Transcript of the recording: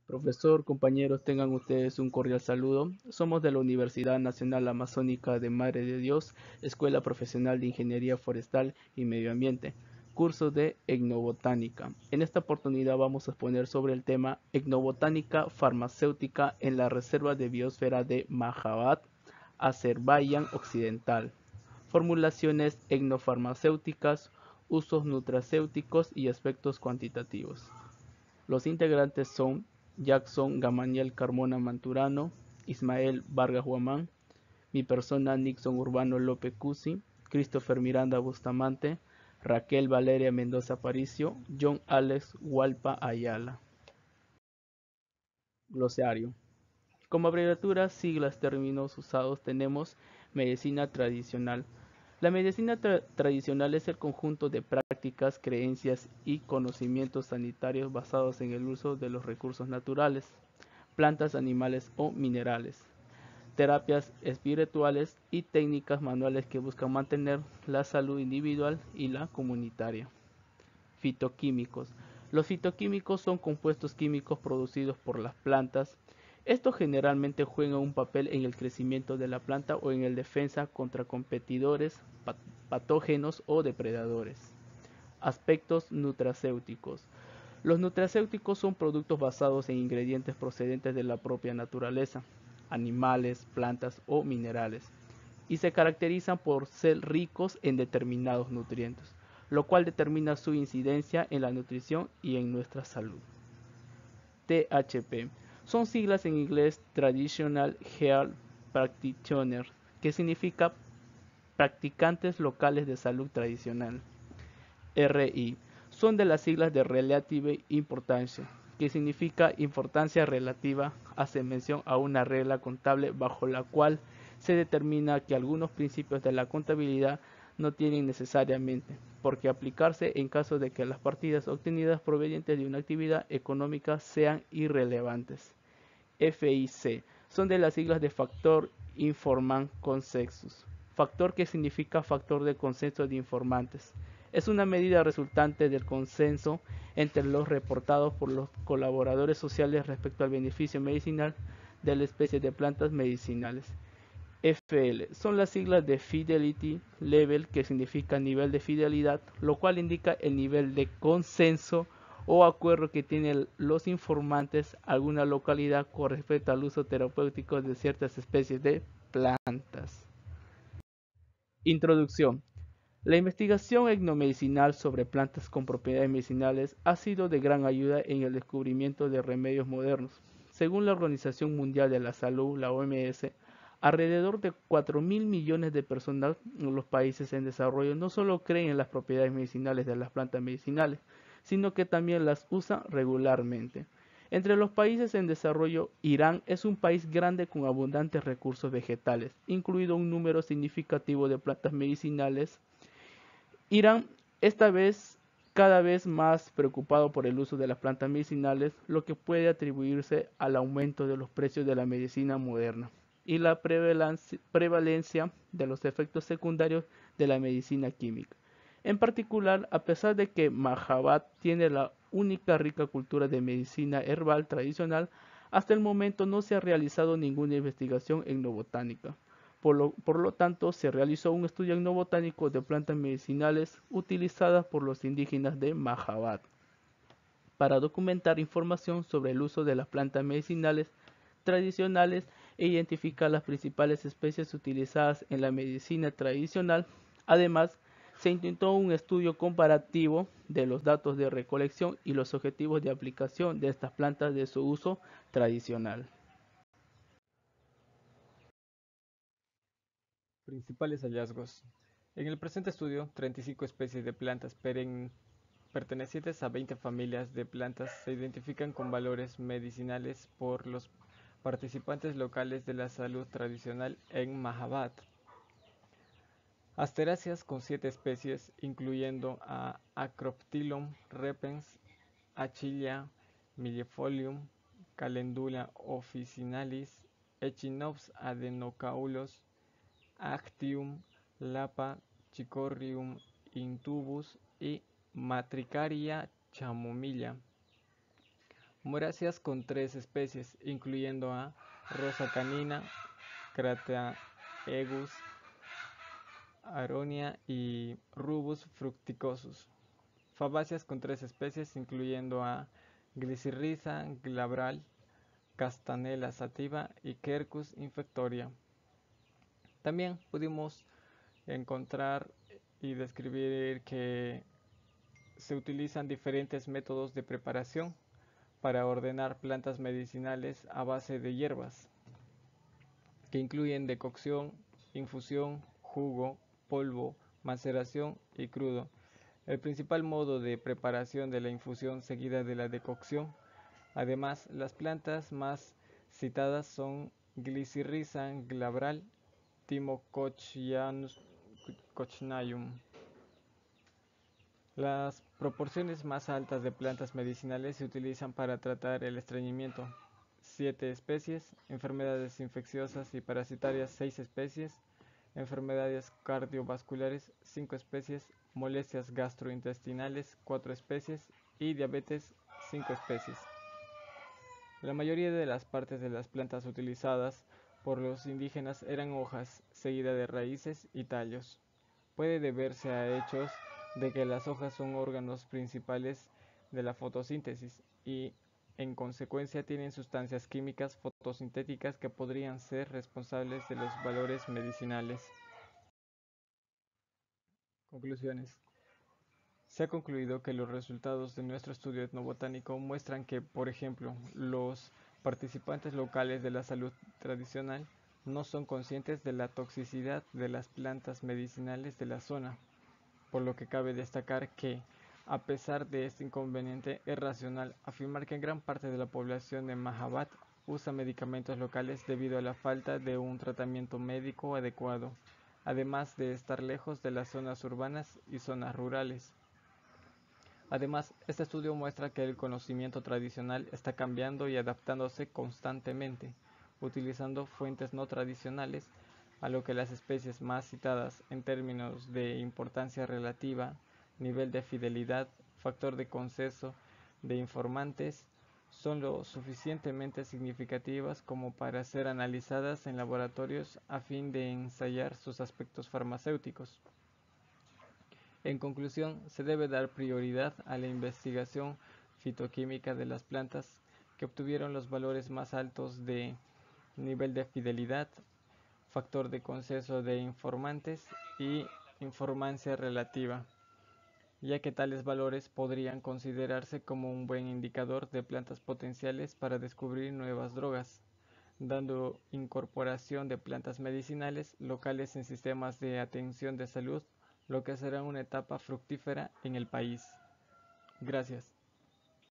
Profesor, compañeros, tengan ustedes un cordial saludo. Somos de la Universidad Nacional Amazónica de Madre de Dios, Escuela Profesional de Ingeniería Forestal y Medio Ambiente, curso de Etnobotánica. En esta oportunidad vamos a exponer sobre el tema Etnobotánica farmacéutica en la Reserva de Biosfera de Mahabat, Azerbaiyán Occidental. Formulaciones etnofarmacéuticas, usos nutracéuticos y aspectos cuantitativos. Los integrantes son Jackson Gamaliel Carmona Manturano, Ismael Vargas Guamán, mi persona Nixon Urbano López Cusi, Christopher Miranda Bustamante, Raquel Valeria Mendoza Aparicio, John Alex Hualpa Ayala. Glosario. Como abreviatura, siglas, términos usados tenemos medicina tradicional. La medicina tradicional es el conjunto de prácticas, creencias y conocimientos sanitarios basados en el uso de los recursos naturales, plantas, animales o minerales, terapias espirituales y técnicas manuales que buscan mantener la salud individual y la comunitaria. Fitoquímicos. Los fitoquímicos son compuestos químicos producidos por las plantas. Estos generalmente juegan un papel en el crecimiento de la planta o en el defensa contra competidores, patógenos o depredadores. Aspectos nutracéuticos. Los nutracéuticos son productos basados en ingredientes procedentes de la propia naturaleza, animales, plantas o minerales, y se caracterizan por ser ricos en determinados nutrientes, lo cual determina su incidencia en la nutrición y en nuestra salud. THP son siglas en inglés Traditional Health Practitioner, que significa practicantes locales de salud tradicional. RI son de las siglas de Relative Importance, que significa importancia relativa, hace mención a una regla contable bajo la cual se determina que algunos principios de la contabilidad no tienen necesariamente por qué aplicarse en caso de que las partidas obtenidas provenientes de una actividad económica sean irrelevantes. FIC son de las siglas de Factor Informant Consensus, factor que significa factor de consenso de informantes. Es una medida resultante del consenso entre los reportados por los colaboradores sociales respecto al beneficio medicinal de la especie de plantas medicinales. FL son las siglas de Fidelity Level, que significa nivel de fidelidad, lo cual indica el nivel de consenso o acuerdo que tienen los informantes alguna localidad con respecto al uso terapéutico de ciertas especies de plantas. Introducción. La investigación etnomedicinal sobre plantas con propiedades medicinales ha sido de gran ayuda en el descubrimiento de remedios modernos. Según la Organización Mundial de la Salud, la OMS, alrededor de 4.000 millones de personas en los países en desarrollo no solo creen en las propiedades medicinales de las plantas medicinales, sino que también las usan regularmente. Entre los países en desarrollo, Irán es un país grande con abundantes recursos vegetales, incluido un número significativo de plantas medicinales. Irán, esta vez cada vez más preocupado por el uso de las plantas medicinales, lo que puede atribuirse al aumento de los precios de la medicina moderna y la prevalencia de los efectos secundarios de la medicina química. En particular, a pesar de que Mahabat tiene la única rica cultura de medicina herbal tradicional, hasta el momento no se ha realizado ninguna investigación etnobotánica. Por lo tanto, se realizó un estudio etnobotánico de plantas medicinales utilizadas por los indígenas de Mahabat para documentar información sobre el uso de las plantas medicinales tradicionales e identificar las principales especies utilizadas en la medicina tradicional. Además, se intentó un estudio comparativo de los datos de recolección y los objetivos de aplicación de estas plantas de su uso tradicional. Principales hallazgos. En el presente estudio, 35 especies de plantas pertenecientes a 20 familias de plantas se identifican con valores medicinales por los participantes locales de la salud tradicional en Mahabat. Asteráceas con 7 especies, incluyendo a Acroptilum repens, Achillea, Millefolium, Calendula officinalis, Echinops adenocaulos, Actium, Lapa, Chicorrium intubus y Matricaria chamomilla. Moráceas con 3 especies, incluyendo a Rosa canina, Crataegus aronia y Rubus fructicosus. Fabáceas con 3 especies, incluyendo a Glycyrrhiza glabral, Castanella sativa y Quercus infectoria. También pudimos encontrar y describir que se utilizan diferentes métodos de preparación para ordenar plantas medicinales a base de hierbas, que incluyen decocción, infusión, jugo, polvo, maceración y crudo. El principal modo de preparación de la infusión seguida de la decocción. Además, las plantas más citadas son Glycyrrhiza glabral, Thymococchinum. Las proporciones más altas de plantas medicinales se utilizan para tratar el estreñimiento: 7 especies, enfermedades infecciosas y parasitarias 6 especies, enfermedades cardiovasculares 5 especies, molestias gastrointestinales 4 especies y diabetes 5 especies. La mayoría de las partes de las plantas utilizadas por los indígenas eran hojas, seguida de raíces y tallos. Puede deberse a hechos de que las hojas son órganos principales de la fotosíntesis y, en consecuencia, tienen sustancias químicas fotosintéticas que podrían ser responsables de los valores medicinales. Conclusiones. Se ha concluido que los resultados de nuestro estudio etnobotánico muestran que, por ejemplo, los participantes locales de la salud tradicional no son conscientes de la toxicidad de las plantas medicinales de la zona, por lo que cabe destacar que, a pesar de este inconveniente, es racional afirmar que gran parte de la población de Mahabad usa medicamentos locales debido a la falta de un tratamiento médico adecuado, además de estar lejos de las zonas urbanas y zonas rurales. Además, este estudio muestra que el conocimiento tradicional está cambiando y adaptándose constantemente, utilizando fuentes no tradicionales, a lo que las especies más citadas en términos de importancia relativa, nivel de fidelidad, factor de consenso de informantes, son lo suficientemente significativas como para ser analizadas en laboratorios a fin de ensayar sus aspectos farmacéuticos. En conclusión, se debe dar prioridad a la investigación fitoquímica de las plantas que obtuvieron los valores más altos de nivel de fidelidad, factor de consenso de informantes y informancia relativa, ya que tales valores podrían considerarse como un buen indicador de plantas potenciales para descubrir nuevas drogas, dando incorporación de plantas medicinales locales en sistemas de atención de salud, lo que será una etapa fructífera en el país. Gracias.